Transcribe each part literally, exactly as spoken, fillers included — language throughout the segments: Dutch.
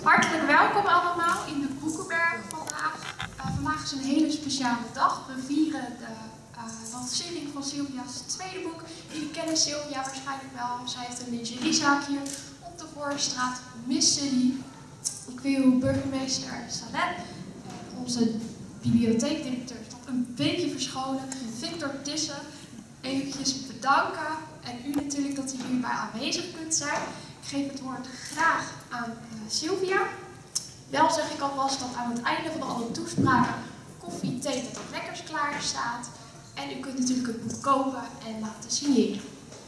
Hartelijk welkom allemaal in de Boekenberg vandaag. Uh, vandaag is een hele speciale dag. We vieren de uh, lancering van Sylvia's tweede boek. Jullie kennen Sylvia waarschijnlijk wel. Zij heeft een lingeriezaak hier op de Voorstraat, Miss Silly. Ik wil burgemeester Salet, onze bibliotheekdirecteur, is nog een beetje verscholen, Victor Tissen, eventjes bedanken. En u natuurlijk dat u hierbij aanwezig kunt zijn. Ik geef het woord graag aan uh, Sylvia. Wel zeg ik alvast dat aan het einde van alle toespraken koffie, thee met wat lekkers klaar staat. En u kunt natuurlijk het boek kopen en laten signeren.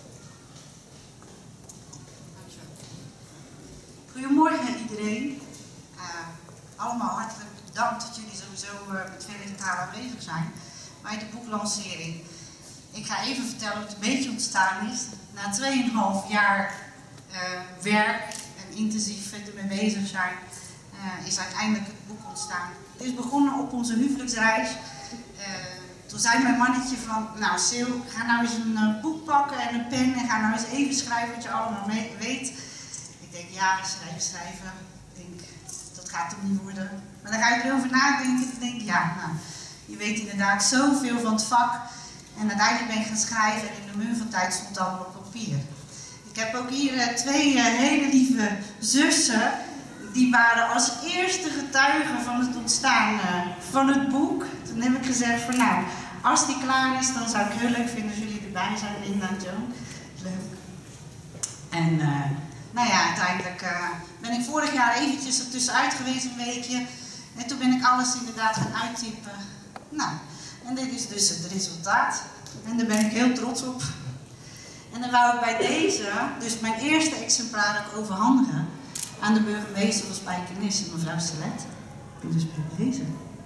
Goedemorgen iedereen. Uh, allemaal hartelijk bedankt dat jullie sowieso uh, met vele talen aanwezig zijn bij de boeklancering. Ik ga even vertellen hoe het een beetje ontstaan is. Na tweeënhalf jaar uh, werk en intensief ermee bezig zijn, uh, is uiteindelijk het boek ontstaan. Het is begonnen op onze huwelijksreis. Uh, toen zei mijn mannetje van, nou Sil, ga nou eens een uh, boek pakken en een pen en ga nou eens even schrijven wat je allemaal mee weet. Ik denk, ja, schrijven, schrijven. Ik denk, dat gaat hem niet worden. Maar dan ga je erover nadenken en ik denk, ja, nou, je weet inderdaad zoveel van het vak. En uiteindelijk ben ik gaan schrijven en in de muur van tijd stond het allemaal op papier. Ik heb ook hier uh, twee uh, hele lieve zussen. Die waren als eerste getuigen van het ontstaan uh, van het boek. Toen heb ik gezegd van nou, als die klaar is, dan zou ik heel leuk vinden als jullie erbij zijn, Linda en Joan. Leuk. En uh, nou ja, uiteindelijk uh, ben ik vorig jaar eventjes er tussenuit geweest, een weekje. En toen ben ik alles inderdaad gaan uittypen. Nou, en dit is dus het resultaat. En daar ben ik heel trots op. En dan wou ik bij deze, dus mijn eerste exemplaar ook overhandigen aan de burgemeester van Spijkenisse, mevrouw Salet. Dus bij deze.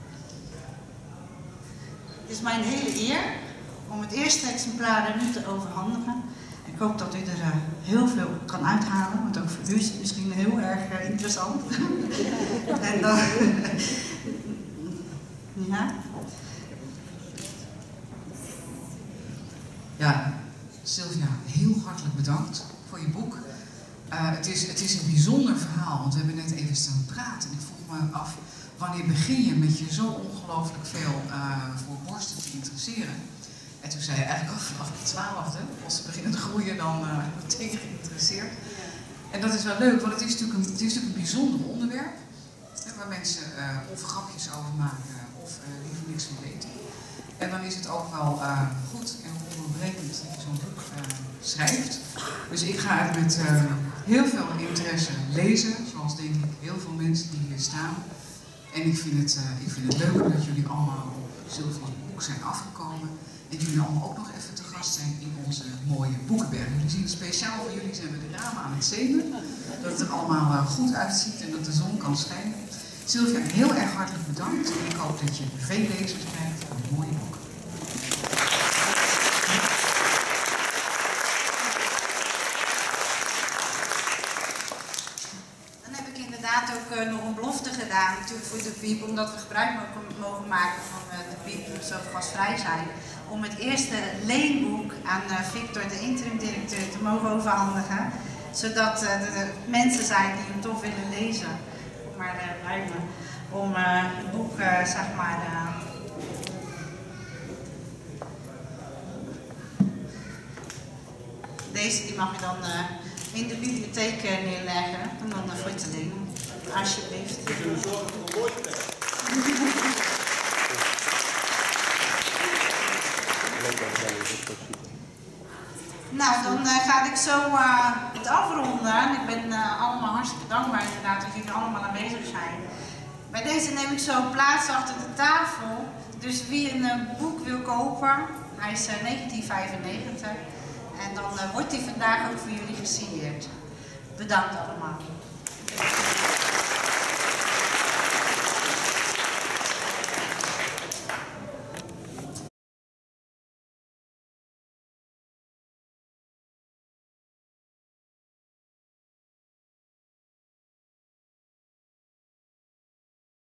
Het is mijn hele eer om het eerste exemplaar aan u te overhandigen. Ik hoop dat u er uh, heel veel kan uithalen, want ook voor u is het misschien heel erg uh, interessant. En dan... ja. Ja, Sylvia, heel hartelijk bedankt voor je boek. Uh, het, is, het is een bijzonder verhaal, want we hebben net even staan praten. En ik vroeg me af, wanneer begin je met je zo ongelooflijk veel uh, voor borsten te interesseren? En toen zei je eigenlijk al vanaf de twaalfde, als ze beginnen te groeien, dan uh, meteen geïnteresseerd. En dat is wel leuk, want het is natuurlijk een, het is natuurlijk een bijzonder onderwerp. Hè, waar mensen uh, of grapjes over maken, of uh, liever niks van weten. En dan is het ook wel uh, goed en onderbrekend dat je zo'n boek uh, schrijft. Dus ik ga het met uh, heel veel interesse lezen, zoals denk ik heel veel mensen die hier staan. En ik vind het, uh, ik vind het leuk dat jullie allemaal op Sylvia's boek zijn afgekomen. En jullie allemaal ook nog even te gast zijn in onze mooie Boekenberg. Jullie zien speciaal voor jullie zijn we de ramen aan het zeven. Dat het er allemaal uh, goed uitziet en dat de zon kan schijnen. Sylvia, heel erg hartelijk bedankt. En ik hoop dat je veel lezers krijgt van het mooie boek. Dan heb ik inderdaad ook uh, nog een belofte gedaan, natuurlijk voor de Piep, omdat we gebruik mogen maken van uh, de Piep, die zo gastvrij zijn, om het eerste leenboek aan uh, Victor, de interim-directeur, te mogen overhandigen. Zodat uh, er mensen zijn die hem toch willen lezen, maar uh, ruimen, om uh, het boek, uh, zeg maar, uh, deze die mag je dan uh, in de bibliotheek uh, neerleggen en dan uh, voor je te lenen. Alsjeblieft. We zorgen voor een mooi tekst. Nou, dan uh, ga ik zo uh, het afronden. Ik ben uh, allemaal hartstikke dankbaar inderdaad dat jullie allemaal aanwezig zijn. Bij deze neem ik zo plaats achter de tafel. Dus wie een uh, boek wil kopen, hij is uh, negentien vijfennegentig. En dan uh, wordt hij vandaag ook voor jullie gesigneerd. Bedankt allemaal.